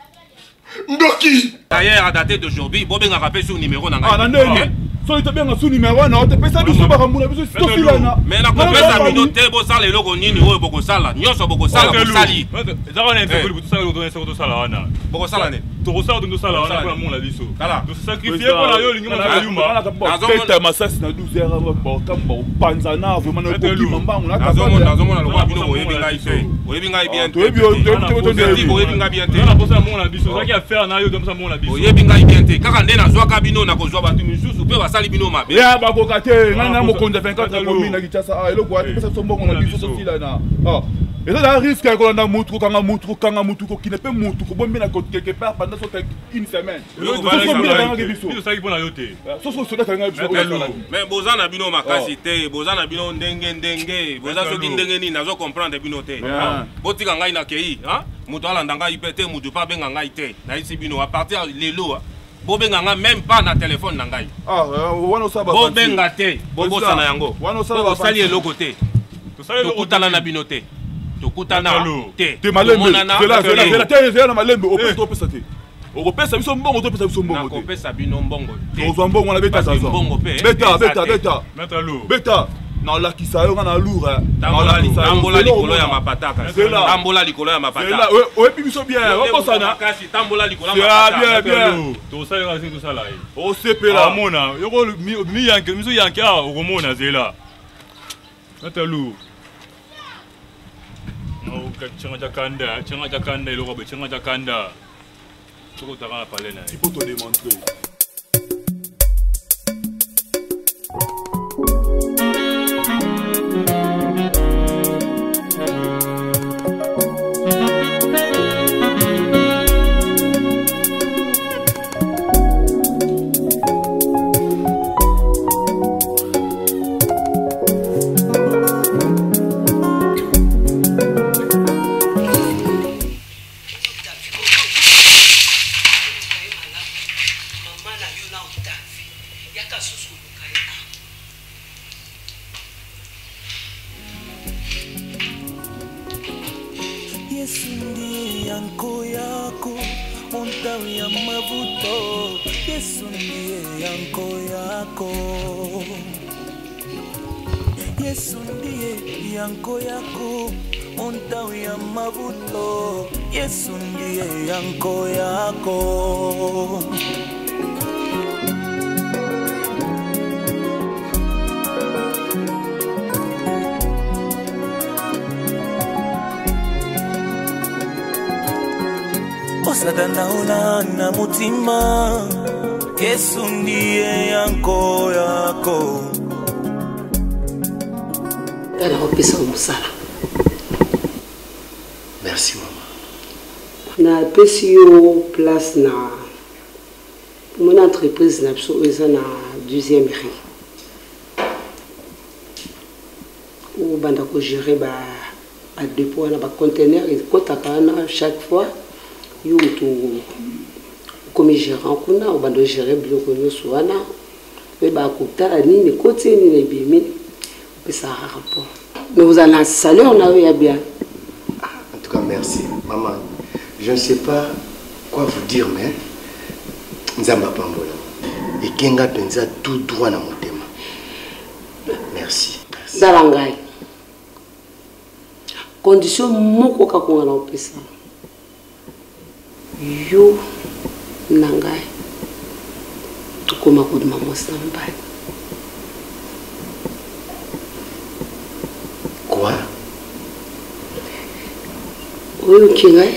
Speaker 4: Ndoki.
Speaker 1: D'ailleurs, à dater d'aujourd'hui, Bob a rappelé sur le numéro.
Speaker 10: Ah, non, so tu bien sous numéro on te pesa biso ba kamula biso stofilana
Speaker 1: mais na kopesa minote bo sala eloko nini oyo boko sala nyonso boko sala bosali
Speaker 10: ezaka na efeko ko sala ko to sala wana
Speaker 1: boko sala ne
Speaker 10: to sala to sala wana pour mon la biso
Speaker 1: kala
Speaker 10: to sacrifier pour la yo lingi na yuma tete masasi na 12 heures ba kamba panzana vraiment na ko bima mbangu na
Speaker 1: nazomona lokwa bino boyebi ngai te oyebi ngai bien te oyebi ngai bien te
Speaker 10: na posa mon la biso zaki affaire na yo comme ça mon la biso
Speaker 1: oyebi ngai bien te kaka nde nazwa kabino na kozwa batu misusu pe basali bino mabe
Speaker 10: ya bakoka te ngana mokonza 24 commune na Kinshasa ah eloko ati pesa sombongo na biso sofilana ah et ça risque que kolanda mutu kanga mutu ko qui ne peut mutu ko bombi na quelque part pendant une semaine biso ça qui bona yote so da kanga biso
Speaker 1: mais bozana bino makasi te bozana bino ndenge boza soki ndenge ni nazo comprendre bino te botika ngai na kei hein mutu alanda ngai pete mutu pa benga ngai te na isi bino à partir lelo bobenga même pas na téléphone na ngai
Speaker 10: ah wana saba
Speaker 1: bobenga te bobosana yango
Speaker 10: wana saba
Speaker 1: sali eloko te tokutana na bino te tokutana te
Speaker 10: te malembe c'est la malembe opesa opesa te opesa biso mbongo to pesa biso mbongo te
Speaker 1: opesa bino mbongo te
Speaker 10: ozo mbongo na beta zaza beta mettre l'eau beta na la kisayo na lourd
Speaker 1: tambola likolo ya mapataka tambola likolo ya mapataka
Speaker 10: oyebi biso bien okosana
Speaker 1: kasi tambola likolo ya mapataka
Speaker 10: bien to sala kasi to sala o sepela amona yoko mi yanke miso yanke a okomona zela mettre l'eau no changa jakanda iloko be changa jakanda soko taka pale na il faut te démontrer
Speaker 2: Osadanaona na mutima Yesu ndiye yanko yako
Speaker 3: Ana opesa musala.
Speaker 4: Merci maman.
Speaker 3: Na pesi yo place na mon entreprise na biso eza na 12e rue. Ou banda ko gérer ba dépôt na ba conteneur et kotaka na chaque fois yo to comme gérant kuna ou banda gérer biloko nyoso wana mais ba kotala nini côté ni bimi ça rapport. Mais vous en avez salé, on a eu bien.
Speaker 4: En tout cas, merci. Maman, je ne sais pas quoi vous dire, mais Nzamba Pambola. Et Kenga Penza tout droit dans mon thème. Merci.
Speaker 3: Dalangai. Condition moko kakonga na opesa. Yo nangai. Tukoma kuduma mosamba.
Speaker 4: Quoi?
Speaker 3: oyo kingai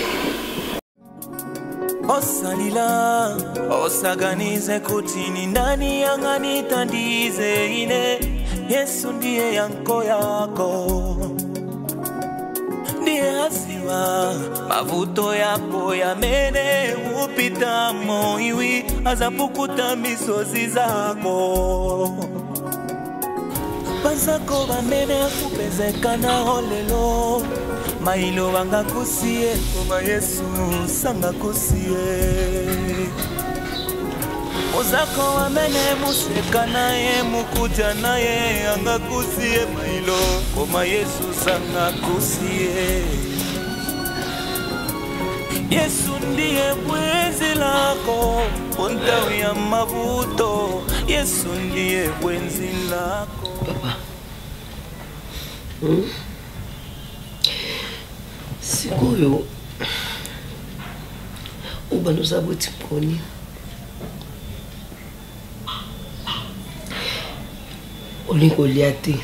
Speaker 2: osalila osaganize kutini ndani yangani tandize ine Yesu ndiye yanko yako ndiye asiwa mavuto yako yamene upita moiwi azapukuta misozi zako Pasako bamene kupezekana olelo Mailo wanga kusie Koma Yesu sanga kusie Ozako wamene musekana ye mukuja na ye Anga kusie mailo Koma Yesu sanga kusie Yesu ndiye bwenzi lako Pontawi ya mavuto Yesu ndiye bwenzi lako
Speaker 3: Papa sikoyo ubano zabo tiponi olingo liate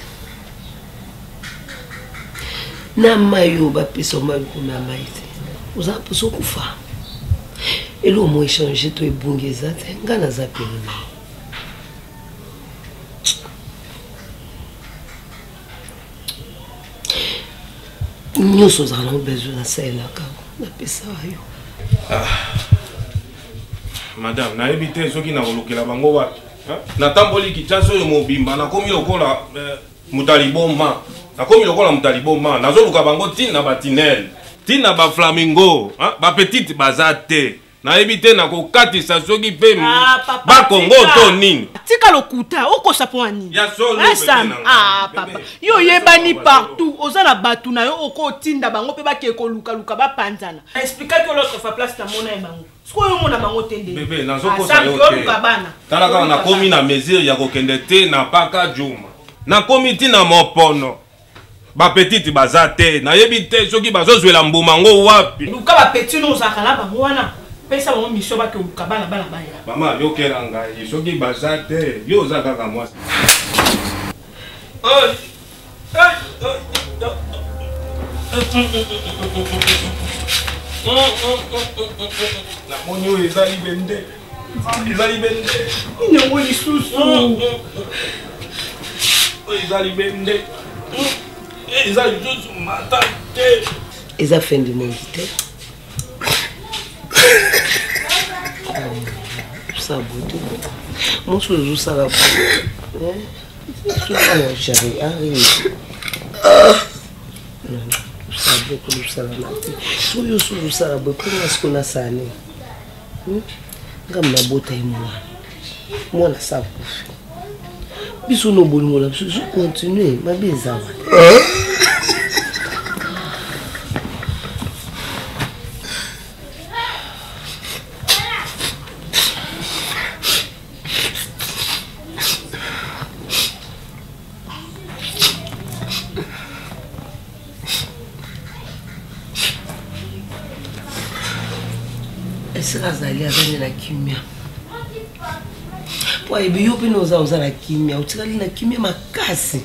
Speaker 3: na mayo bapesa mayo na maite uzapo sokufa elo mo échanger to ebungeza te ngana za pelo nyonso ozala na besoin nasalelaka napesa yo
Speaker 1: madame nayebi te soki nakolokela bango wapi natamboli kitasa oyo mobimba nakomi lokola mutaliboma nakomi lokola mutaliboma nazoluka bango tina batinel tina baflamingo bapetite baza te nayebi te nakokatisa soki mpe bakongo to nini
Speaker 6: tika lokuta okosa po ani
Speaker 1: ya solo
Speaker 6: papa yo yebani partout oza na batu na yo okotinda bango pe bake koluka bapanzana explique que l'autre fa place na mona e bango siko yo mona bango tende
Speaker 1: bébé nazokosa yo te tala kaka nakomi na mesure ya kokende te na paka juma nakomi tina mopono bapetite baza te nayebi te soki bazozwela mbuma ngo wapi
Speaker 6: luka bapetite no ozaka na bango wana pesa bango mission bake oluka bana baya
Speaker 1: mama yokela ngai soki baza te yo oza kaka mwasi namoni oyo ezali bende
Speaker 6: yango lisusu
Speaker 1: oyo ezali bende eza lisusu mata te
Speaker 3: eza fin du monde te sabote mosu ezosala chéri arrête saboko lusala na te soki oso lusala boye mpona siko nasane ngam nabota ye mwana sakufi biso no bolingo na biso ezocontinue mabe eza wana azali azali na kimia po ayebi yo mpe oza na kimia otikali na kimia makasi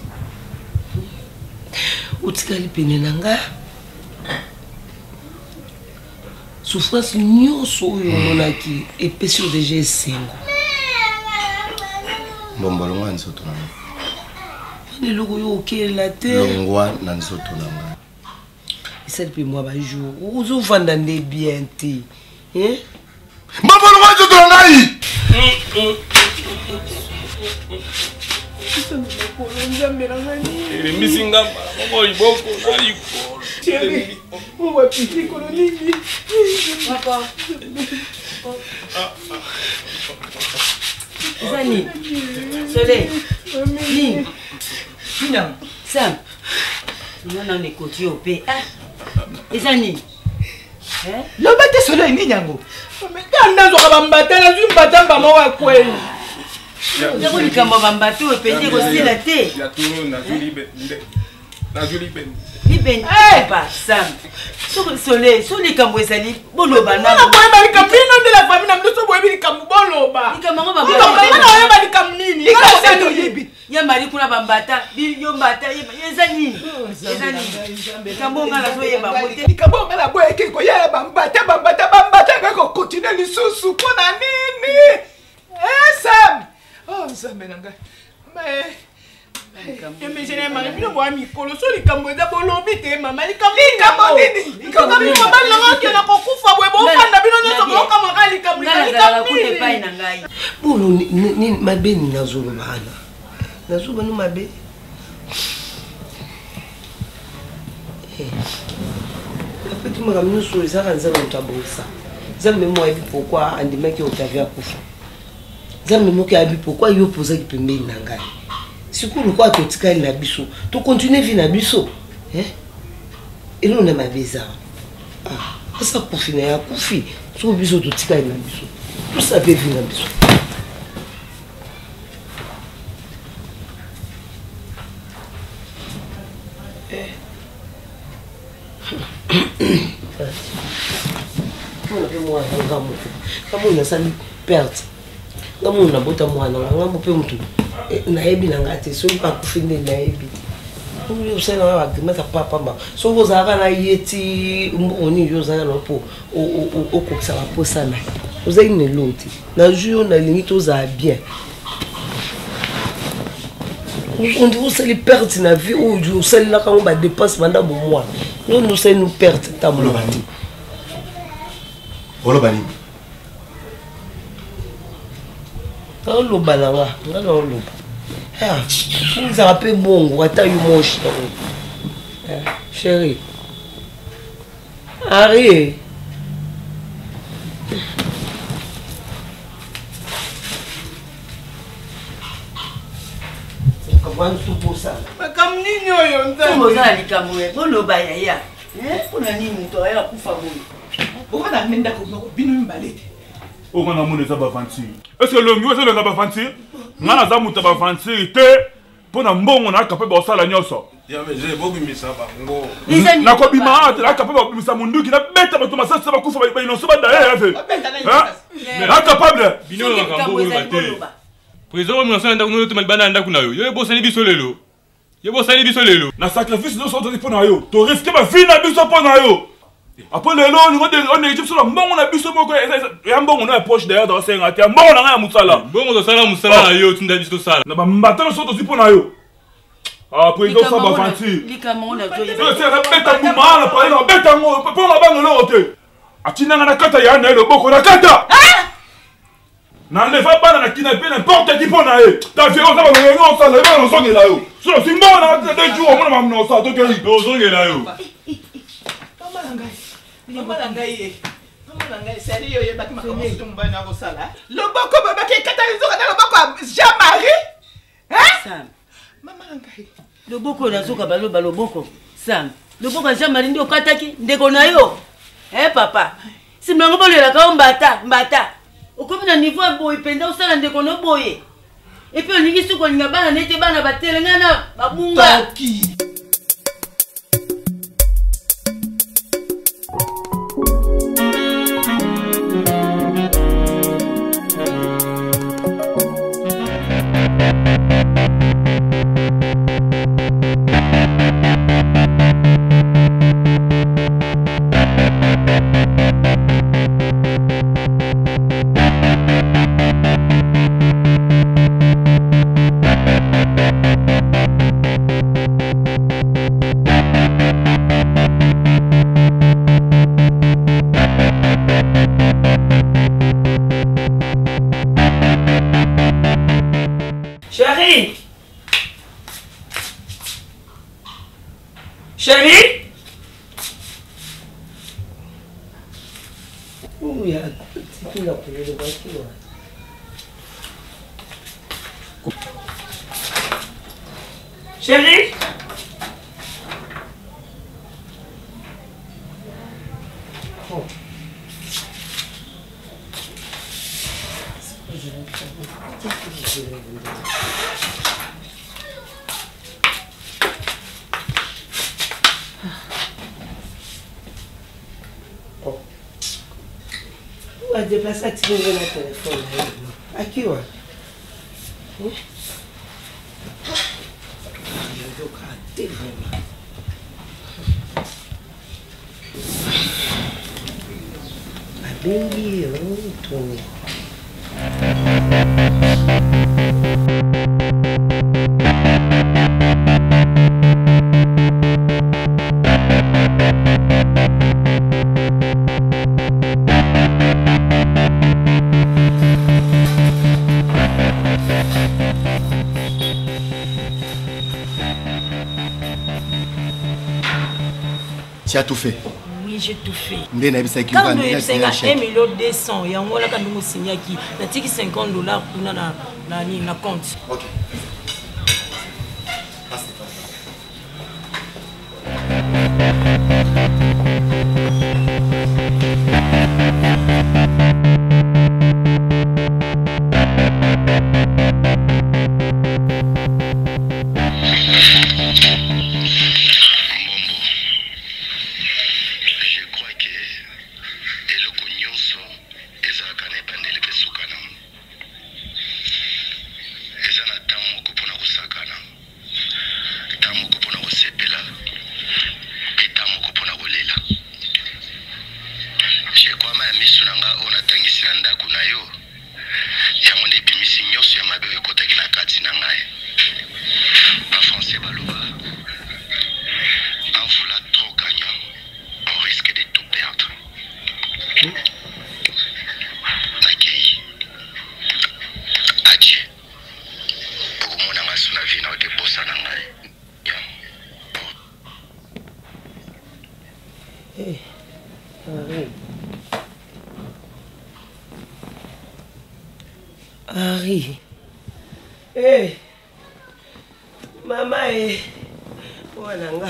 Speaker 3: otikali pene na nga souffrance nyonso oyo omonaki epesi yo deja esengo
Speaker 4: mbombolongwa na nzoto na nga
Speaker 3: wana eloko oyo okelela te
Speaker 4: longwa na nzoto na nga
Speaker 3: esali mpe mwa bajour ozovanda nde bien te
Speaker 4: mbombolongwa na nzoto na ngai
Speaker 1: elembisi nga moko liboko na likolo
Speaker 7: Zani, Soleil, Lynn, Lina, Sam, on est côté au P. Zani,
Speaker 6: l'homme de Soleil, Ninyango. Mais quand on a bambaté, la zone batamba moi quoi.
Speaker 7: Zéro ni comme bambaté au P, aussi la thé.
Speaker 1: Ya tout na Julie Ben.
Speaker 7: Liben, pas Sam. Sur Soleil, sur les Cambouesani, Boloba.
Speaker 6: Non, moi, je suis de la famille, je suis de la famille.
Speaker 7: ya mari kuna bambata yo mbata eza nini eza nini kabonga la so yeba mote
Speaker 11: kabonga la boye ke ko ya bambata ngako continue lisusu pona nini Sam oh Nzambe nanga mais je n'ai pas vu voir mikolo so likambo eza bolobi te mama likambo nini likambo mama langa ke na kokufa bwe bo fanda bino nyoso ko kama likambo
Speaker 7: kute pai na ngai
Speaker 3: bolo ni mabeni nazuba bana nazuba no mabe après tu m'as ramené sur les arrangements de ta bourse Zambe moi et pourquoi andimaki otavia kufa Zambe moi qui a vu pourquoi yo poser ki pembeni na ngai sikulu kwa totikali na biso to continuer vie na biso et nous na mabeza ça kufi na ya kufi so biso totikali na biso tout ça peut vie na biso moi kama unasali perte kama unabota mwana ngambo pe mtu naebi nangate so pa kufinde naebi uyo sena wa agimata papa ma so kozaka na yeti oni yo zana no po o kokisa ba posana oza ine loti na juyo na limite oza bien on dit aussi les pertes na vie ou du sel la quand ba dépense banda bo moi nous c'est nous perte tablo bani
Speaker 4: olobani
Speaker 3: Olo balanga, ngalo olo. Nous a rappelé bon, ata yu moche. Chérie. Harry. Comment tu peux ça?
Speaker 11: Comme nini oyo nzambe.
Speaker 7: Comment ça likamwe? Bolo bayaya. Kuna nini to ya kufa bolo.
Speaker 11: Okana menda ko bino mbalete.
Speaker 10: Okana mona za bavanture. Est-ce que longi est-ce que za bavanture? Ngana za muta bavanture te pona mbongo na capable osala nyoso.
Speaker 1: Ya mais j'ai beaucoup mis ça bango.
Speaker 10: Na ko bima ate la capable misa munduki na beta bato masasa ba kufa ba inoso ba dae ave. Na capable
Speaker 1: bino na kambo bate. Président mo sala ndako no te malbana ndako na yo. Yo bosani biso lelo. Yo bosani biso lelo.
Speaker 10: Na sacrifice no so to pona yo. To risque ba vie na biso pona yo. Après le long, on est sur la bon on a bu ce mot et un bon on a poche derrière dans 50 bon on a un musala
Speaker 1: bon on sala musala yo tu ndabi sala
Speaker 10: na ba mbata so to sipo na yo après do ça ba fanti
Speaker 7: likama on a joué
Speaker 10: c'est beta mumala pa ina beta ngo po na bango lo te atina na kata ya na le boko na kata na le va pas na kinape n'importe qui pona e ta vie on ça ba ngo sala ba no songela yo so simbo na de jour on na mamno ça to ke do songela yo
Speaker 11: Mama ngai sali yo yebaki makomo tumba na ko sala loboko baba ke katalizo kana loboko Jean-Marie
Speaker 7: Sam
Speaker 11: mama ngai
Speaker 7: loboko nazoka baloba loboko Sam loboko Jean-Marie ndio kataki ndeko na yo papa simlango bolela ka mbata okomi na niveau boy penda osala ndeko no boye et puis oningi suko ninga bana nete bana batelengana babunga
Speaker 3: Chérie? Oh, il y a un petit peu la couleur de voiture. Chérie? Oh. On va déplacer à tirer le téléphone. À qui, ouais? Yoka te vraiment. Babengi tourné.
Speaker 4: Tu as tout fait.
Speaker 7: Oui, j'ai tout fait.
Speaker 4: Quand nous avons
Speaker 7: 1 million 200, il y a un mois quand nous signé qui a $50 pour na compte.
Speaker 4: Ok.
Speaker 3: Harry. Eh. Mama Wananga.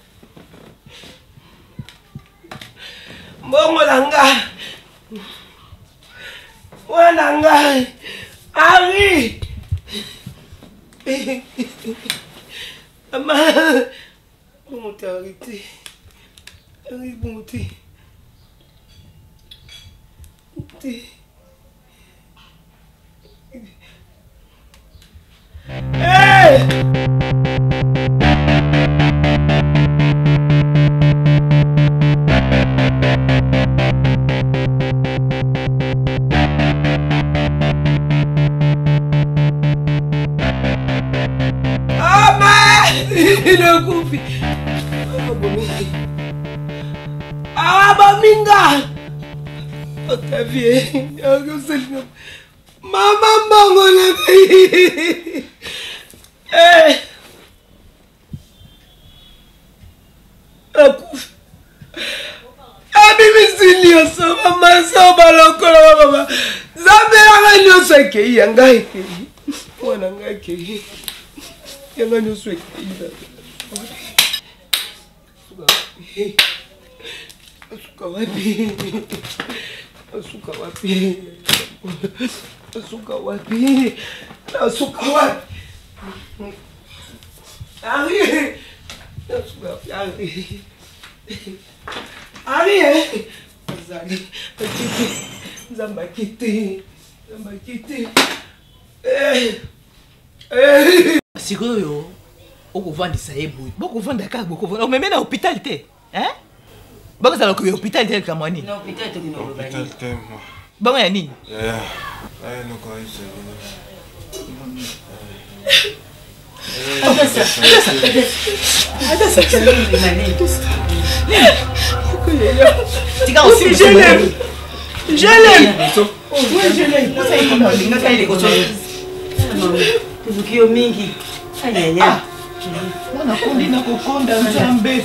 Speaker 3: Mbongo langa. Wananga. Harry. Mama. Bon t'es arrêté. Harry bon t'es. Hey! Mama Mangona. Eh. Akuf. Abi misilio so mama so balokolo mama. Zambe anga nyoso ke yanga ke. Wana ngake. Yanga nyoso ke. Asuka wapi? Asuka wapi? Asuka wapi? Asuka wapi? Harry! Harry! Zambakiti.
Speaker 11: Sikoyo, okuvandisa ebu. Bokuvanda kaka bokovanda. Omeme na hôpital te, hein? Baka zala ko hôpital te kamwani.
Speaker 7: Na hôpital te kino bani.
Speaker 1: Hôpital te moi.
Speaker 11: Banga ya nini?
Speaker 1: Yeah. Ay no ko ise.
Speaker 11: Tika aussi je l'aime.
Speaker 3: Je l'aime.
Speaker 11: Oui, je l'aime. Pour ça il faut linga kai ko so.
Speaker 7: Tukio mingi. Ayaya.
Speaker 11: Mwana kundi na kokonda nzambe.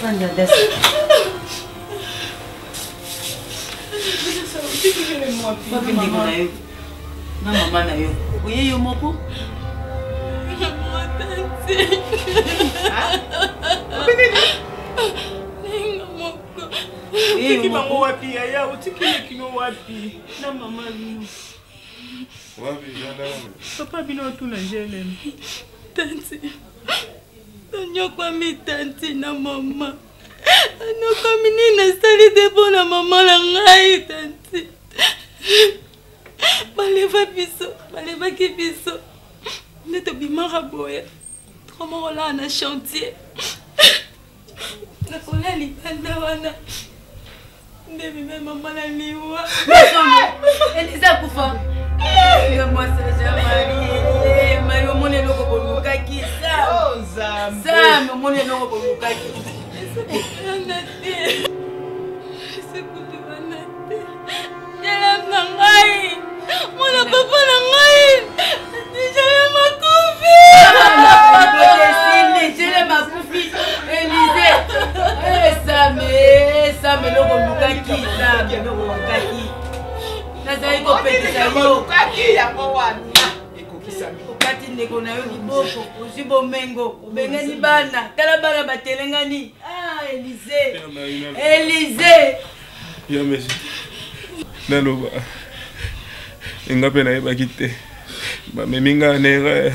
Speaker 7: Na mama na yo. Oye yo moko.
Speaker 11: Utiki mama wapi ya utiki kino wapi na mama ni
Speaker 1: wapi jana
Speaker 11: papa bino tuna jele
Speaker 8: tanti nyokwa mi tanti na mama nyokwa mi nina sali de bona mama la ngai tanti baleva ki biso neto bimaka boya Comment on a un chantier? On a libanda. Baby, maman la liwa.
Speaker 5: Elisa Koufa. Moi c'est Marie. Marie au monde loko boluka ki ça. Ça au monde loko boluka ki.
Speaker 8: C'est pour te banate. Yala nangai. Mon papa nangai. Déjà ma coufi.
Speaker 5: Déjà ma coufi. Élise. Ça me loko boluka ki ça me loko boluka ki. Nazali kopetisa yo kaki ya mwana ekokisa okati ndeko na yo liboko ozi bomengo obengani bana tala bana batelengani Élise
Speaker 1: ya mesi naloba ingape nayebaki te bamemi nga na erreur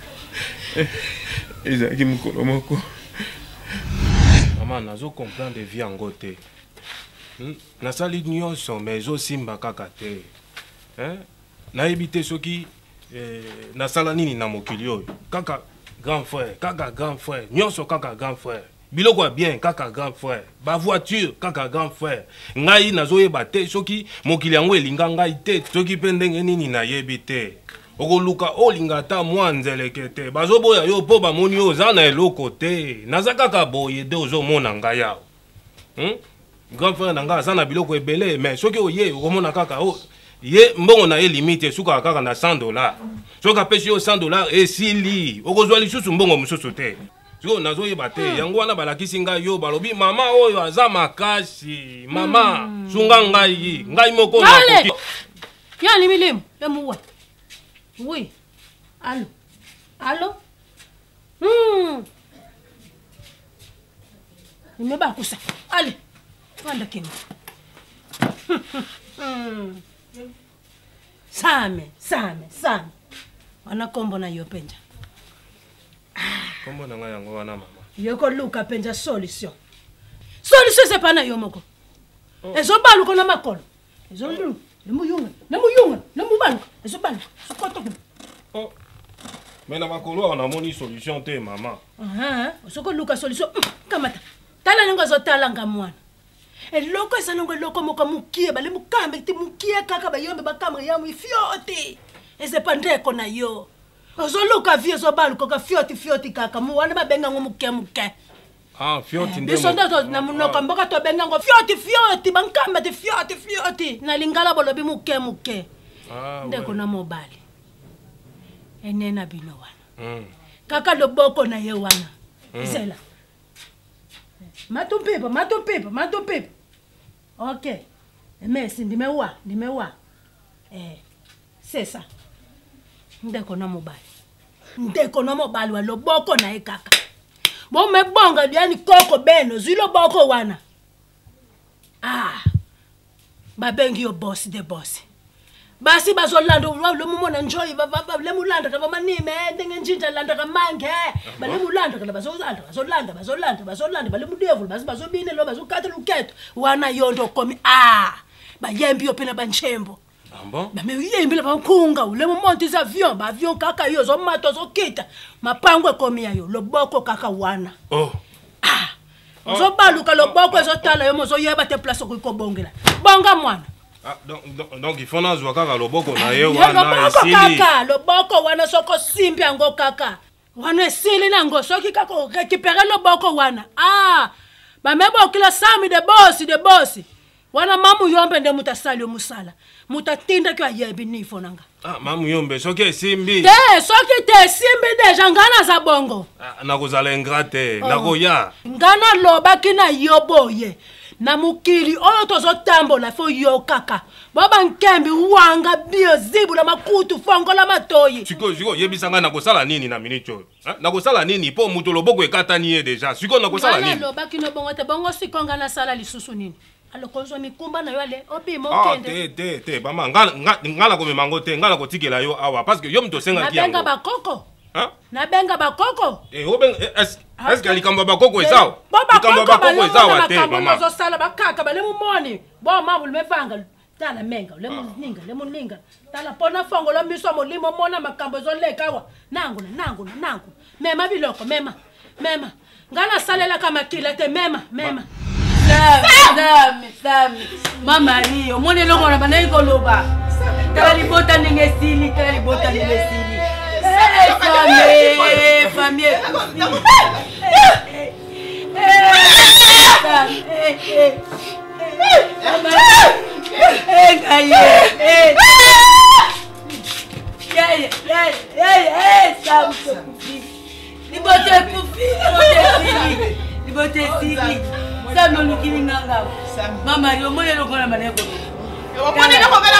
Speaker 1: ezalaki mokolo moko mama nazo comprendre vie yango te nasali nyonso mais ezosimba kaka te nayebi te soki nasala nini na mokili oyo kaka grand frère nyonso kaka grand frère biloko ya bien kaka grand frère bavoiture kaka grand frère ngai nazoyeba te soki mokili yango elinga ngai te soki mpe ndenge nini nayebi te okoluka olinga ata mwa nzeleke te bazoboya yo mpo bamoni oyo oza na eloko te naza kaka boye de ozomona ngai awa grand frère nanga aza na biloko ebele mais soki oye okomona kaka ye mbongo na ye limite esukaka kaka na $100 soki apesi yo $100 esili okozwa lisusu mbongo mosusu te sikoyo nazoyeba te yango wana balakisi ngai yo balobi mama oyo aza makasi mama sunga ngai moko nakoki
Speaker 9: ya limilimu emuwa oui allo imebakusa ale Wanda kini. Same. Wana kombo na yo penja.
Speaker 1: Kombo na nga yango wana mama.
Speaker 9: Yoko luka penja solution. Solution c'est pas na yo moko. Ezo balu kona makolo. Ezo lu. Nemuyunga. Nemubalu. Ezo balu. Sokoto.
Speaker 1: Oh. Mais na makolo on a moni solution te mama.
Speaker 9: Soko luka solution. Kamata. Tala ngo zo tala ngamwana. Eloko esanongo eloko moko mukie bale mukambe ti mukie kaka bayombe bakamre yamu ifioti ezepandeko na yo ozoluka vie zobalu koka fioti kaka muwana babenga ngo muke
Speaker 1: fioti ndemo
Speaker 9: bisonda na munoko mboka to benga ngo fioti bankamba ti fioti na lingala bolobi muke ndeko na mobali enena bino wana kaka loboko na ye wana zela Matumpipa. Ok. Merci, ndimewa. C'est ça. Ndeko na mobali wa loboko na ekaka. Bo mebonga diani koko beno zilo boko wana. Babengi yo boss de boss. Basi bazolanda lo mumona enjoy le mulanda ka manime ndenge njinja landa ka mange bale mulanda ka bazolanda bale mudevil basi bazobine lo bazokatha luketo wana yondo komi bayembi yo pena banchembo
Speaker 1: bon
Speaker 9: ba me yembi la bankunga le monte za avion ba avion kaka yo zo mato zo kita mapangwe komi yayo loboko kaka wana zo baluka loboko zo tala yo mozo yeba te place ko bongela bonga mwana
Speaker 1: donc il faut nazwa kaka loboko na ye wana esili
Speaker 9: kaka loboko wana soko simbi yango kaka wana esili nango soki kaka récupérer loboko wana bamebo kila sami de boss wana mamu yombe nde mutasali musala mutatinda kwa yebi nifo nanga
Speaker 1: mamu yombe soki esimbi
Speaker 9: soki te simbi deja ngana za bongo
Speaker 1: nakozala ingrate nakoya
Speaker 9: ngana lobaki na yoboye na mukili oyo tozotambola fo yo kaka baba nkembi wanga bio zibu na makutu fongola matoyi
Speaker 1: siko yebisanga nakosala nini na minute oyo nakosala nini po muto loboko ekatani ye deja siko nakosala nini
Speaker 9: lobaki no bongo te bongo sikonga na sala lisusu nini alokonzo mikumba na yo ale obima okende
Speaker 1: te bama ngala ko memango te ngala ko tikela yo awa parce que yo mto senga ki
Speaker 9: yango nabenga bakoko
Speaker 1: est-ce que likamba bakoko esawa likamba bakoko esawa te mama
Speaker 9: zo sala bakaka bale mumoni bo mamu lemevanga tala menga lemuninga tala pona fongo lo miso molimo mona makambo zo lekawa nangu mema biloko mema ngana salela kama kila te mema
Speaker 7: Sami mama rio mone longo na bana ikoloba tala libota ndenge sili famille Mama, yo mone lo kona maneko. Yo mone lo kona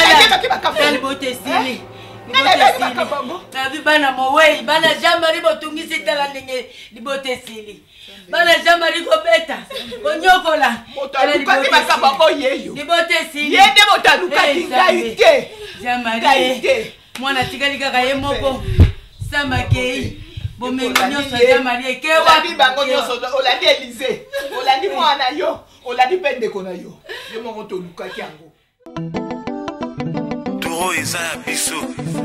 Speaker 7: bana mowei bana jamari botungisi tala ndenge libote sili. Bana jamari ko beta. Onyokola.
Speaker 11: Otaluka bakaba boyeyo.
Speaker 7: Libote sili.
Speaker 11: Yende botaluka ngaite.
Speaker 7: Jamari. Mwana tikali kaka ye moko. Samba kei. Bomengo nyoso jamari ke wa
Speaker 11: bibango nyoso olandi Elise. Olandi mwana yo. Olandi pende kona yo. Yo mongo toluka kyango.
Speaker 2: Toro eza ya biso.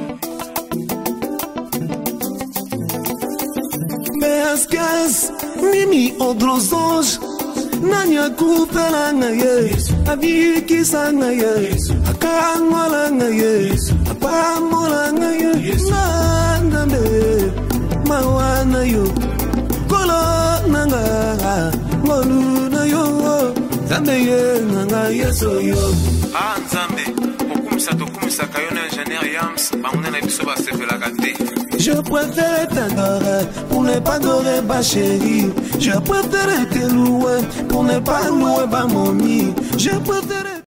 Speaker 12: Mescas, mimi odrozonge Nanya kupela ngaye Abiki sa ngaye Akangola ngaye Apamola ngaye Nandambe Mawana yo Kolo nanga Ngolu na yo Zambe ye nanga yeso yo
Speaker 2: Nzambe Tokumisa kayona ingénieur Yams Banguna biso ba sefela gate.
Speaker 12: Je préfère t'adorer pour ne pas adorer ma chérie. Je préfère te louer pour ne pas louer ma momie. Je préfère